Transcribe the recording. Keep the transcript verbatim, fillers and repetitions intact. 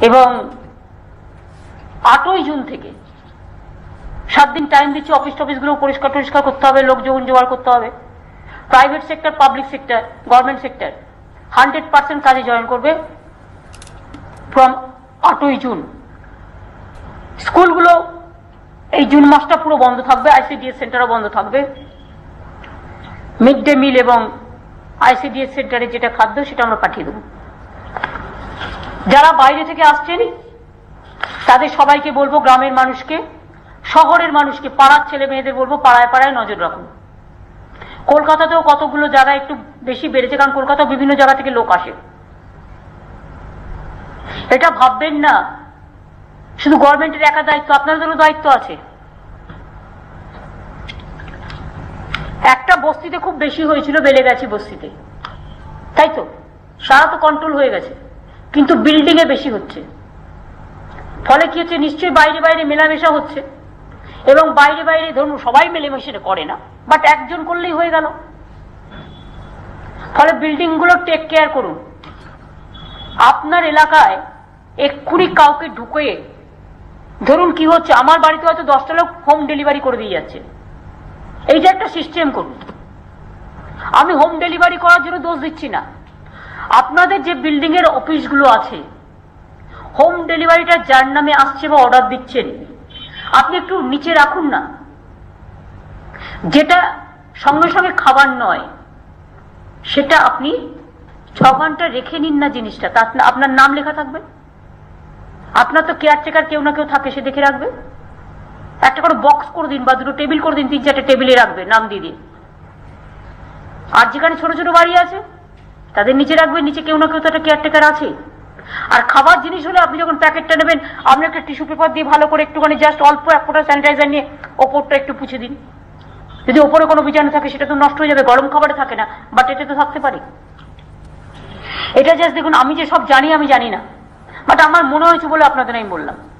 এবং আটই জুন থেকে সাত দিন টাইম দিচ্ছি, অফিস টফিসগুলো পরিষ্কার টরিষ্কার করতে হবে, লোকজন জোগাড় করতে হবে। Private sector, public sector, government sector hundred percent কাজে জয়েন করবে ফ্রম আটই জুন। স্কুলগুলো এই জুন মাসটা পুরো বন্ধ থাকবে, আইসিডিএস সেন্টারও বন্ধ থাকবে। মিড ডে মিল এবং আইসিডিএস সেন্টারে যেটা খাদ্য সেটা আমরা পাঠিয়ে দেব। যারা বাইরে থেকে আসছেন তাদের সবাইকে বলবো, গ্রামের মানুষকে, শহরের মানুষকে, পাড়ার ছেলে মেয়েদের বলবো পাড়ায় পাড়ায় নজর রাখুন। কলকাতাতেও কতগুলো জায়গায় একটু বেশি বেড়েছে, কারণ কলকাতাও বিভিন্ন জায়গা থেকে লোক আসে। এটা ভাববেন না শুধু গভর্নমেন্টের একা দায়িত্ব, আপনাদেরও দায়িত্ব আছে। একটা বস্তিতে খুব বেশি হয়েছিল, বেলেগাছি বস্তিতে, তাই তো সারা তো কন্ট্রোল হয়ে গেছে, কিন্তু বিল্ডিং এ বেশি হচ্ছে। ফলে কি হচ্ছে, নিশ্চয়ই বাইরে বাইরে মেলামেশা হচ্ছে, এবং বাইরে বাইরে ধরুন সবাই মেলামেশা করে না, বাট একজন করলেই হয়ে গেল। ফলে বিল্ডিং গুলো টেক কেয়ার করুন। আপনার এলাকায় এক্ষুনি কাউকে ঢুকে, ধরুন কি হচ্ছে, আমার বাড়িতে হয়তো দশটা লোক হোম ডেলিভারি করে দিয়ে যাচ্ছে, এইটা একটা সিস্টেম করুন। আমি হোম ডেলিভারি করার জন্য দোষ দিচ্ছি না, আপনাদের যে বিল্ডিং এর অফিসগুলো আছে, হোম ডেলিভারিটা যার নামে আসছে বা অর্ডার দিচ্ছেন, আপনি একটু নিচে রাখুন না। যেটা সঙ্গে সঙ্গে খাবার নয়, সেটা আপনি ছ ঘন্টা রেখে নিন না জিনিসটা, তা আপনার নাম লেখা থাকবে। আপনার তো কেয়ারটেকার কেউ না কেউ থাকে, সে দেখে রাখবে। একটা করে বক্স করে দিন বা দুটো টেবিল করে দিন, তিন চারটে টেবিলে রাখবে নাম দিয়ে দিন। আর যেখানে ছোট ছোট বাড়ি আছে তাদের নিচে রাখবে, নিচে কেউ না কেউ তো একটা কেয়ারটেকার আছে। আর খাবার জিনিস হলে আপনি যখন প্যাকেটটা নেবেন, আপনি একটা টিস্যু পেপার দিয়ে ভালো করে একটুখানি জাস্ট অল্প এক ফোঁটা স্যানিটাইজার নিয়ে ওপরটা একটু পুছে দিন। যদি ওপরে কোনো বীজাণু থাকে সেটা তো নষ্ট হয়ে যাবে, গরম খাবারে থাকে না, বাট এটা তো থাকতে পারে। এটা জাস্ট দেখুন, আমি যে সব জানি আমি জানি না, বাট আমার মনে হয়েছে বলে আপনাদের আমি বললাম।